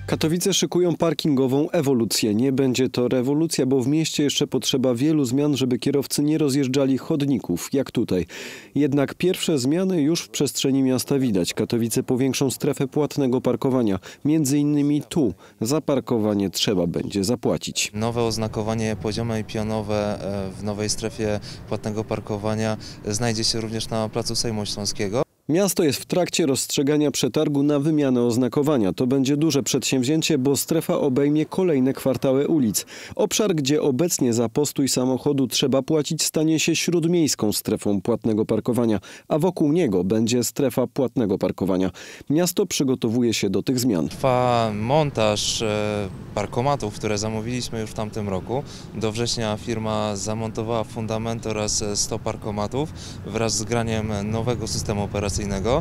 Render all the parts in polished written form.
Katowice szykują parkingową ewolucję. Nie będzie to rewolucja, bo w mieście jeszcze potrzeba wielu zmian, żeby kierowcy nie rozjeżdżali chodników, jak tutaj. Jednak pierwsze zmiany już w przestrzeni miasta widać. Katowice powiększą strefę płatnego parkowania. Między innymi tu za parkowanie trzeba będzie zapłacić. Nowe oznakowanie poziome i pionowe w nowej strefie płatnego parkowania znajdzie się również na placu Sejmu Śląskiego. Miasto jest w trakcie rozstrzegania przetargu na wymianę oznakowania. To będzie duże przedsięwzięcie, bo strefa obejmie kolejne kwartały ulic. Obszar, gdzie obecnie za postój samochodu trzeba płacić, stanie się śródmiejską strefą płatnego parkowania, a wokół niego będzie strefa płatnego parkowania. Miasto przygotowuje się do tych zmian. Trwa montaż parkomatów, które zamówiliśmy już w tamtym roku. Do września firma zamontowała fundament oraz 100 parkomatów wraz z graniem nowego systemu operacyjnego.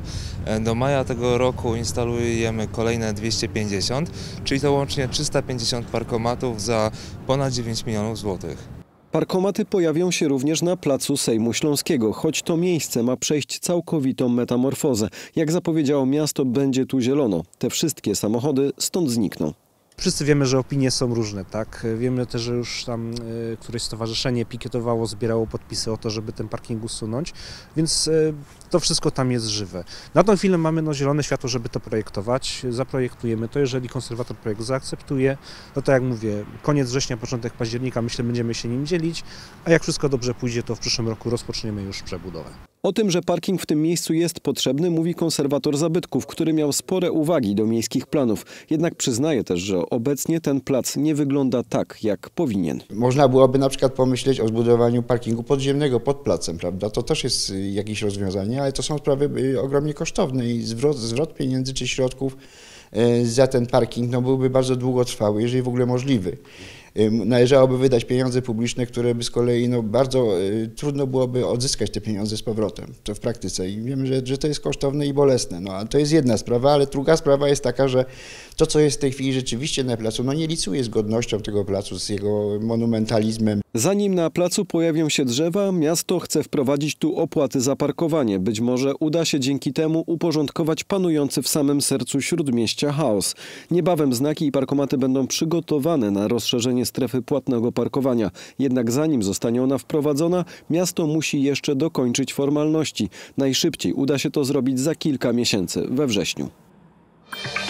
Do maja tego roku instalujemy kolejne 250, czyli to łącznie 350 parkomatów za ponad 9 milionów złotych. Parkomaty pojawią się również na placu Sejmu Śląskiego, choć to miejsce ma przejść całkowitą metamorfozę. Jak zapowiedziało miasto, będzie tu zielono. Te wszystkie samochody stąd znikną. Wszyscy wiemy, że opinie są różne, tak? Wiemy też, że już tam któreś stowarzyszenie pikietowało, zbierało podpisy o to, żeby ten parking usunąć, więc to wszystko tam jest żywe. Na tą chwilę mamy zielone światło, żeby to projektować, zaprojektujemy to, jeżeli konserwator projekt zaakceptuje, no to jak mówię, koniec września, początek października, myślę, będziemy się nim dzielić, a jak wszystko dobrze pójdzie, to w przyszłym roku rozpoczniemy już przebudowę. O tym, że parking w tym miejscu jest potrzebny, mówi konserwator zabytków, który miał spore uwagi do miejskich planów. Jednak przyznaje też, że obecnie ten plac nie wygląda tak, jak powinien. Można byłoby na przykład pomyśleć o zbudowaniu parkingu podziemnego pod placem, prawda? To też jest jakieś rozwiązanie, ale to są sprawy ogromnie kosztowne i zwrot pieniędzy czy środków za ten parking byłby bardzo długotrwały, jeżeli w ogóle możliwy. Należałoby wydać pieniądze publiczne, które by z kolei bardzo trudno byłoby odzyskać te pieniądze z powrotem, to w praktyce. I wiemy, że to jest kosztowne i bolesne. A to jest jedna sprawa, ale druga sprawa jest taka, że to, co jest w tej chwili rzeczywiście na placu, nie licuje z godnością tego placu, z jego monumentalizmem. Zanim na placu pojawią się drzewa, miasto chce wprowadzić tu opłaty za parkowanie. Być może uda się dzięki temu uporządkować panujący w samym sercu śródmieścia chaos. Niebawem znaki i parkomaty będą przygotowane na rozszerzenie strefy płatnego parkowania. Jednak zanim zostanie ona wprowadzona, miasto musi jeszcze dokończyć formalności. Najszybciej uda się to zrobić za kilka miesięcy, we wrześniu.